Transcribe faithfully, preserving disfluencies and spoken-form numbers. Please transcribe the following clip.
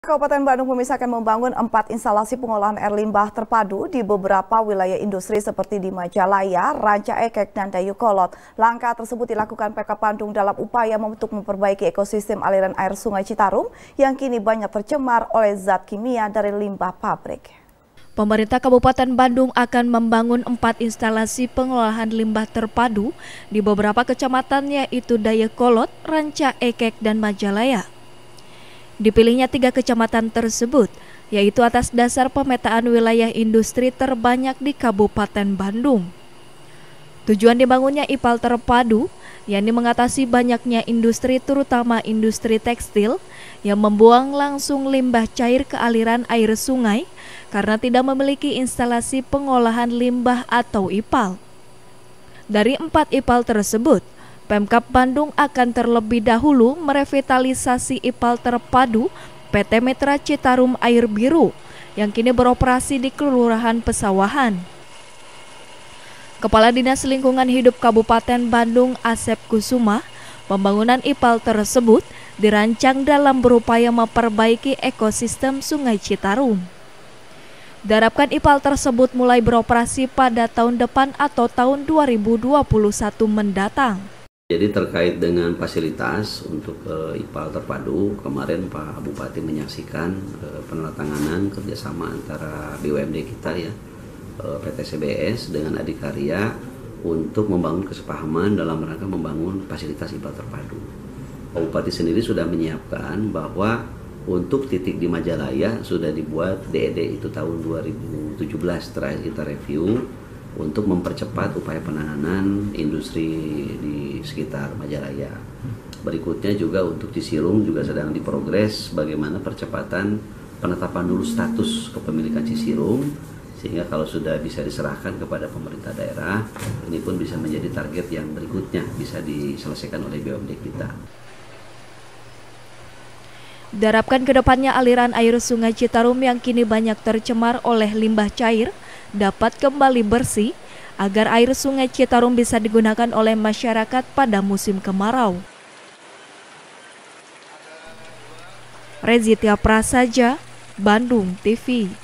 Kabupaten Bandung memisahkan membangun empat instalasi pengolahan air limbah terpadu di beberapa wilayah industri seperti di Majalaya, Ranca Ekek, dan Dayeuhkolot. Langkah tersebut dilakukan Pemkab Bandung dalam upaya untuk memperbaiki ekosistem aliran air Sungai Citarum yang kini banyak tercemar oleh zat kimia dari limbah pabrik. Pemerintah Kabupaten Bandung akan membangun empat instalasi pengolahan limbah terpadu di beberapa kecamatan yaitu Dayeuhkolot, Ranca Ekek, dan Majalaya. Dipilihnya tiga kecamatan tersebut, yaitu atas dasar pemetaan wilayah industri terbanyak di Kabupaten Bandung. Tujuan dibangunnya I P A L terpadu, yakni mengatasi banyaknya industri terutama industri tekstil yang membuang langsung limbah cair ke aliran air sungai karena tidak memiliki instalasi pengolahan limbah atau I P A L. Dari empat I P A L tersebut, Pemkab Bandung akan terlebih dahulu merevitalisasi I P A L terpadu P T Mitra Citarum Air Biru yang kini beroperasi di Kelurahan Pesawahan. Kepala Dinas Lingkungan Hidup Kabupaten Bandung Asep Kusuma, pembangunan I P A L tersebut dirancang dalam berupaya memperbaiki ekosistem Sungai Citarum. Diharapkan I P A L tersebut mulai beroperasi pada tahun depan atau tahun dua ribu dua puluh satu mendatang. Jadi terkait dengan fasilitas untuk uh, I P A L terpadu, kemarin Pak Bupati menyaksikan uh, penandatanganan kerjasama antara B U M D kita ya, uh, P T C B S dengan Adikarya untuk membangun kesepahaman dalam rangka membangun fasilitas I P A L terpadu. Pak Bupati sendiri sudah menyiapkan bahwa untuk titik di Majalaya sudah dibuat D E D itu tahun dua ribu tujuh belas terakhir kita review untuk mempercepat upaya penanganan industri di sekitar Majalaya. Berikutnya juga untuk Cisirung juga sedang diprogres bagaimana percepatan penetapan dulu status kepemilikan Cisirung sehingga kalau sudah bisa diserahkan kepada pemerintah daerah, ini pun bisa menjadi target yang berikutnya bisa diselesaikan oleh B U M D kita. Diharapkan kedepannya aliran air Sungai Citarum yang kini banyak tercemar oleh limbah cair dapat kembali bersih agar air Sungai Citarum bisa digunakan oleh masyarakat pada musim kemarau. Rezitia Prasaja, Bandung T V.